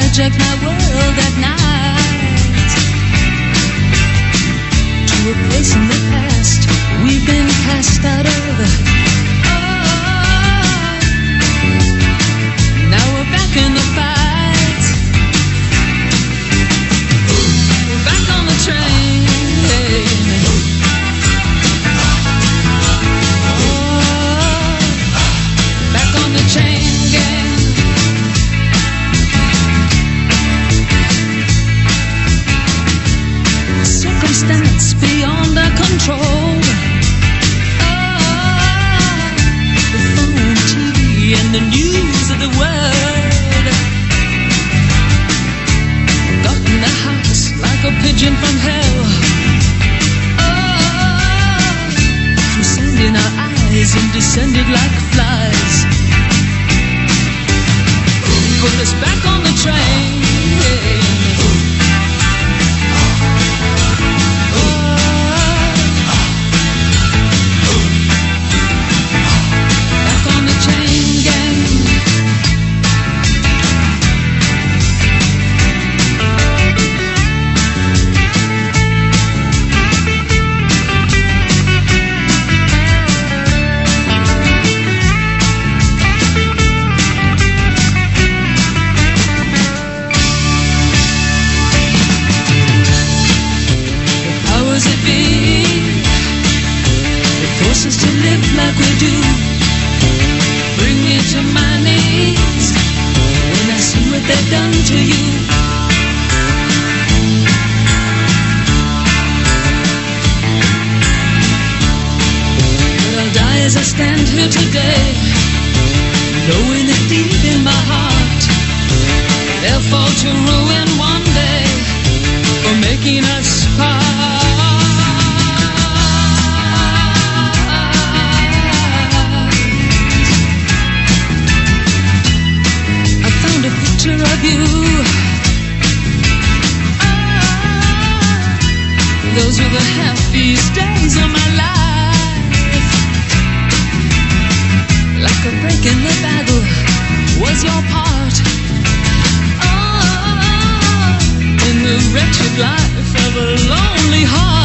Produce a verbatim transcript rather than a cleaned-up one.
hijack my world at night to a place in the past we've been cast out of. Oh, now we're back in the fight. We're back on the train. Oh, back on the train gang. Circumstance beyond our control. Oh, the phone, T V, and the news of the world got in the house like a pigeon from hell. Oh, threw sand in our eyes and descended like flies. Put us back on the train. Like we do, bring me to my knees when I see what they've done to you. But I'll die as I stand here today, knowing that deep in my heart they'll fall to ruin one day for making us part. Of you, ah, those were the happiest days of my life. Like a break in the battle was your part. Oh, in the wretched life of a lonely heart.